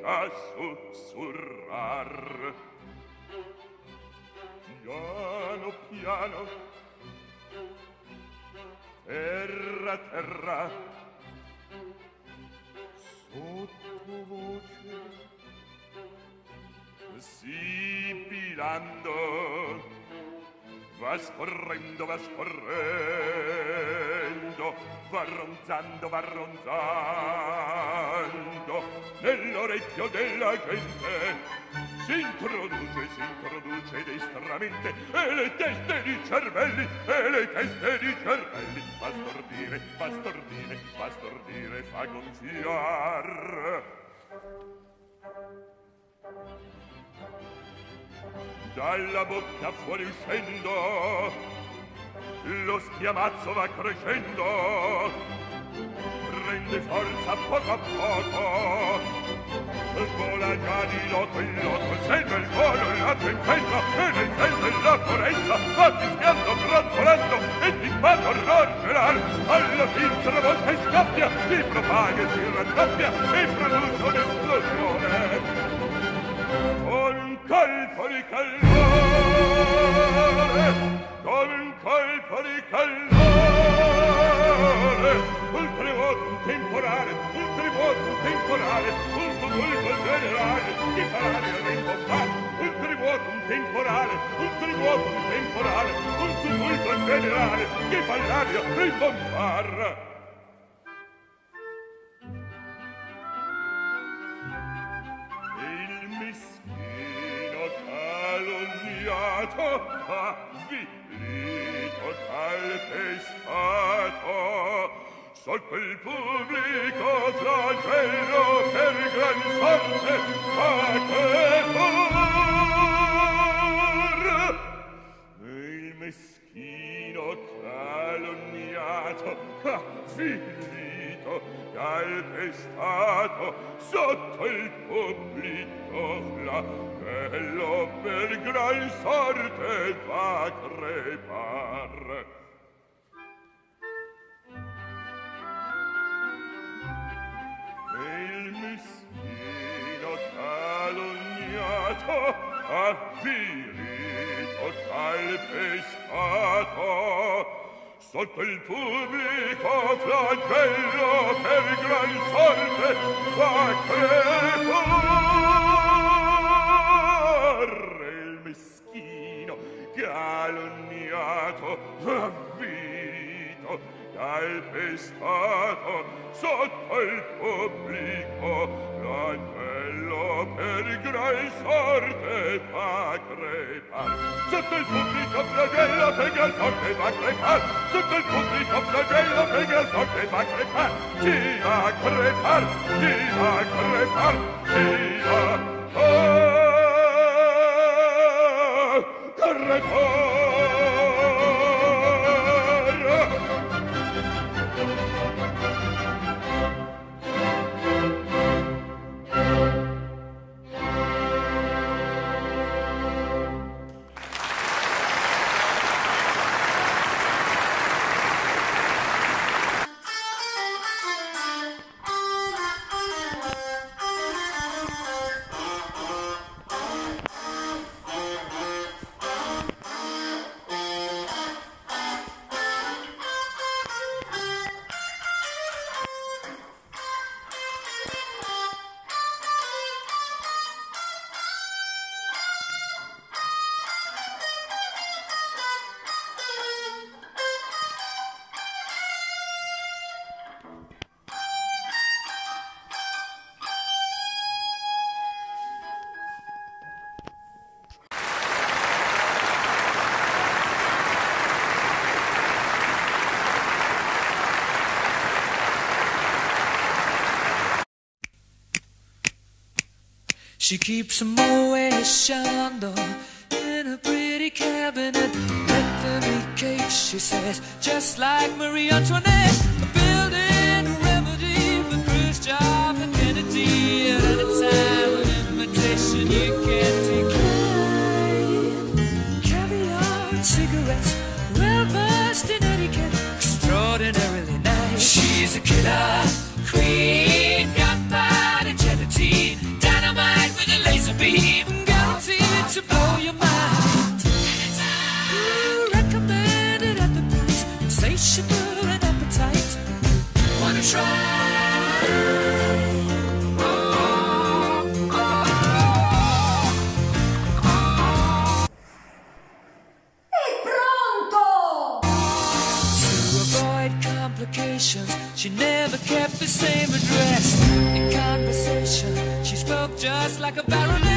a sussurrar. Piano piano, terra terra, sottovoce, sibilando, va scorrendo, va scorrendo, va ronzando, va ronzando, nell'orecchio della gente si introduce destramente, e le teste di cervelli, e le teste di cervelli, fa stordire, fa stordire, fa stordire, fa gonfiar. Dalla bocca fuoriuscendo, lo schiamazzo va crescendo, prende forza poco a poco, vola già di loto in loto, segue il volo la tempesta, e nel vento la foresta va fischiando, brontolando, e ti fa d'orror gelar, alla fin travolta e scoppia, si propaga e si raddoppia, e produce un'esplosione. Con un colpo di calore, con un colpo di calore, un tremoto, un temporale, un tremoto, un temporale, un tumulto generale, ti farà rimbombare. Un tremoto, un temporale, un tremoto, un temporale, un tumulto generale, ti fa l'aria rimbombare. Avvilito, calpestato, sotto il pubblico flagello per gran sorte fa crepar. Il meschino calunniato, avvilito, calpestato, sotto il pubblico flagello per gran sorte fa crepar. Il meschino calunniato, avvilito, calpestato, sotto il pubblico flagello per gran sorte fa crepar. Il meschino calunniato, avvilito, calpestato, sotto il pubblico flagello per gran sorte fa crepar. Sotto il pubblico flagello per gran sorte fa crepar. Sotto il pubblico flagello per gran sorte fa crepar. Ci va a crepar, ci va a crepar, ci va a crepar. She keeps a Moet Chandon in a pretty cabinet. Let them eat cake, she says, just like Marie Antoinette. A building remedy for Khrushchev and Kennedy. At any time, an invitation you can't decline. Caviar and cigarettes, well versed in etiquette, extraordinarily nice. She's a killer queen, got that agility. complications. She never kept the same address. In conversation, she spoke just like a baroness.